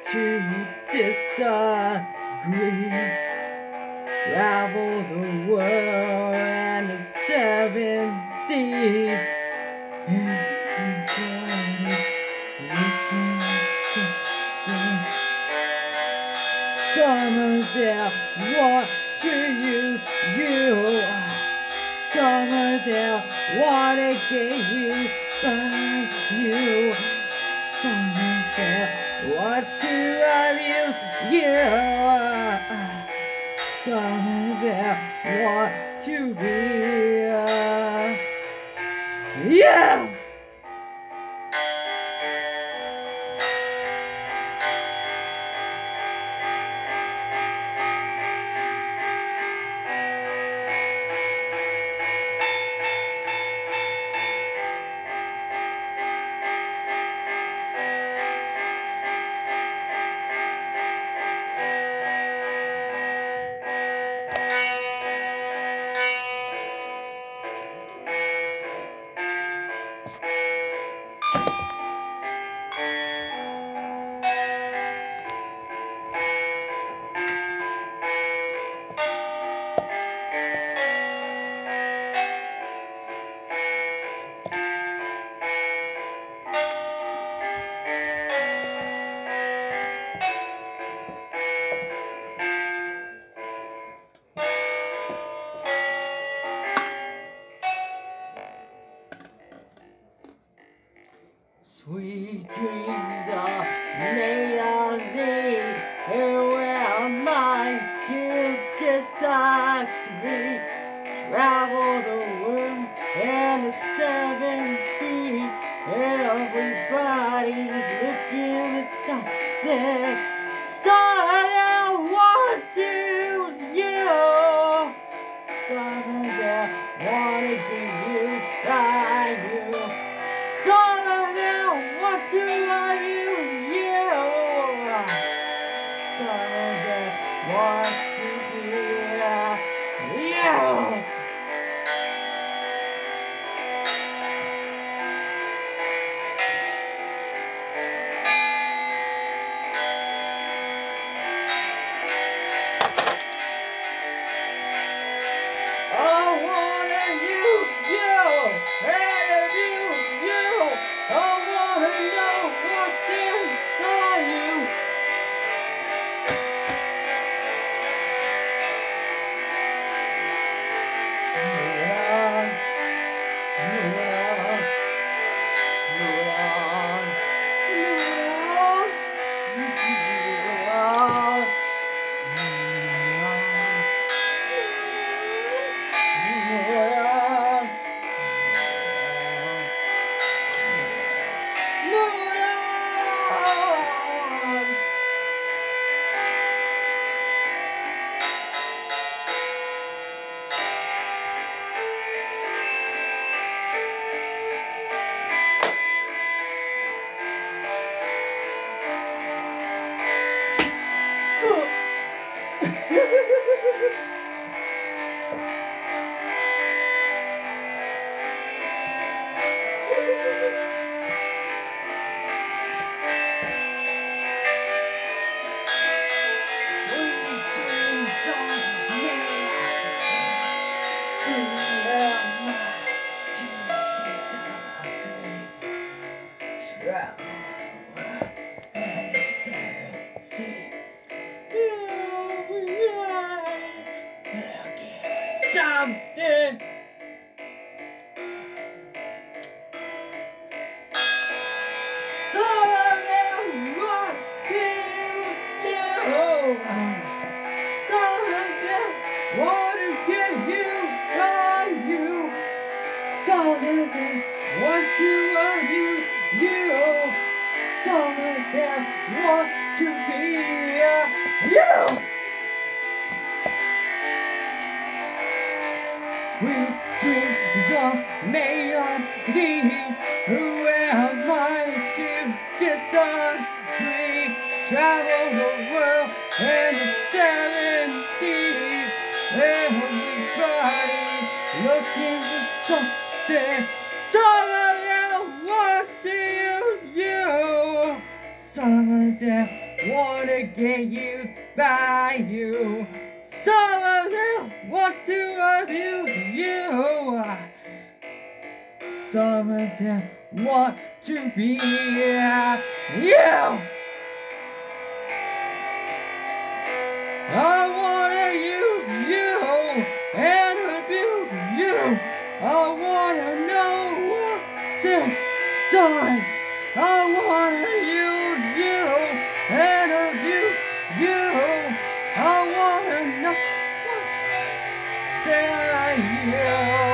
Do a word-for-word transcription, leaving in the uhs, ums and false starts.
to disagree. Travel the world and the seven seas. Some of them want to use you. Some of them want to get used by you. Some of them want to abuse you. Some of them want to be uh, yeah. Sweet dreams are made of these, and where am I to disagree? Travel the world and the seven seas. Everybody's looking at something. Someone wants to use you. Some of them wanna get used by you. Some of them want to abuse you. Some of them want to be uh, you. I wanna use you and abuse you. I wanna know what's inside you. Something. Some of them want to use you. Some of them want to get used by you. Some of them want to abuse you. Some of them want to be uh, you. Sweet dreams are made of these. Who am I to disagree? Travel the world and the seven seas. Everybody looking for something. Some of them wants to use you. Some of them wanna get used by you. Some of them wants to abuse you. Some of them want to be you. I wanna use you and abuse you. I wanna know what's inside. I wanna use you and abuse you. I wanna know what's inside you.